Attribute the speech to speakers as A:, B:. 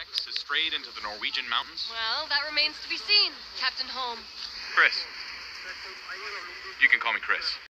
A: Rex has strayed into the Norwegian mountains?
B: Well, that remains to be seen, Captain Holm.
A: Chris. You can call me Chris.